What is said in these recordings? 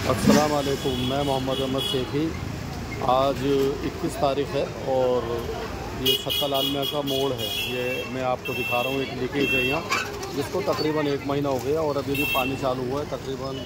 अस्सलाम वालेकुम। मैं मोहम्मद अहमद सेठी। आज 21 तारीख़ है और ये छक्का लाल मियाँ का मोड़ है। ये मैं आपको दिखा रहा हूँ, एक लीकेज है यहाँ, जिसको तकरीबन 1 महीना हो गया और अभी भी पानी चालू हुआ है। तकरीबन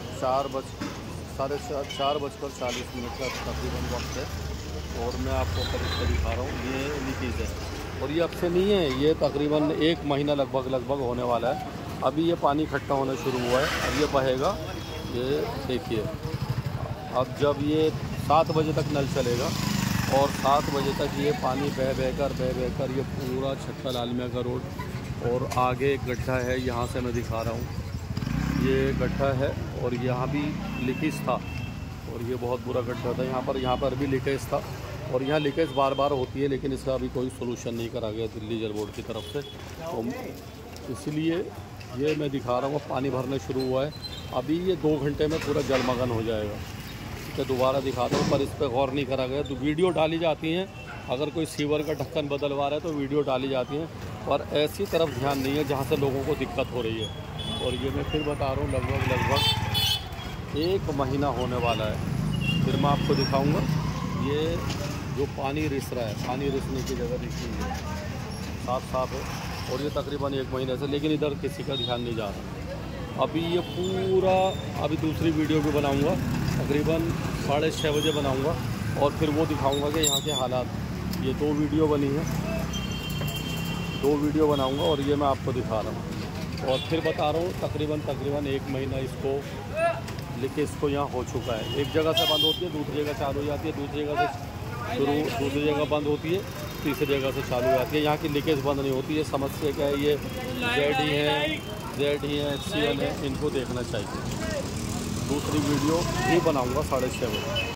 4:40 का तकरीबन वक्त है और मैं आपको फरिश्ता दिखा रहा हूँ। ये लीकेज है और ये अब से नहीं है, ये तकरीबन 1 महीना लगभग होने वाला है। अभी ये पानी इकट्ठा होना शुरू हुआ है, अब ये बहेगा। ये देखिए, अब जब ये 7 बजे तक नल चलेगा और 7 बजे तक ये पानी बह कर ये पूरा छक्का लाल मियाँ का रोड और आगे एक गड्ढा है, यहाँ से मैं दिखा रहा हूँ। ये गड्ढा है और यहाँ भी लीकेज था और ये बहुत बुरा गड्ढा था। यहाँ पर भी लीकेज था और यहाँ लीकेज बार बार होती है, लेकिन इसका अभी कोई सोल्यूशन नहीं करा गया दिल्ली जल बोर्ड की तरफ से। तो इसलिए ये मैं दिखा रहा हूँ, पानी भरने शुरू हुआ है। अभी ये 2 घंटे में पूरा जलमग्न हो जाएगा। तो दोबारा दिखाता हूँ, पर इस पर गौर नहीं करा गया। तो वीडियो डाली जाती हैं, अगर कोई सीवर का ढक्कन बदलवा रहा है तो वीडियो डाली जाती हैं, पर ऐसी तरफ ध्यान नहीं है जहाँ से लोगों को दिक्कत हो रही है। और ये मैं फिर बता रहा हूँ, लगभग 1 महीना होने वाला है। फिर मैं आपको दिखाऊँगा। ये जो पानी रिस रहा है, पानी रिसने की जगह देखिए, साफ है और ये तकरीबन 1 महीने से, लेकिन इधर किसी का ध्यान नहीं जा रहा। अभी ये पूरा, अभी दूसरी वीडियो भी बनाऊंगा, तकरीबन 6:30 बजे बनाऊंगा और फिर वो दिखाऊंगा कि यहाँ के हालात। ये 2 वीडियो बनी है, 2 वीडियो बनाऊंगा और ये मैं आपको दिखा रहा हूँ। और फिर बता रहा हूँ, तकरीबन 1 महीना इसको लेके इसको यहाँ हो चुका है। एक जगह से बंद होती है, दूसरी जगह चालू हो जाती है, दूसरी जगह से शुरू, दूसरी जगह बंद होती है, तीसरी जगह से चालू हो जाती है। यहाँ की लीकेज बंद नहीं होती। ये समस्या क्या है? ये जेड ही है, HCL है, इनको देखना चाहिए। दूसरी वीडियो भी बनाऊंगा 6:30 बजे।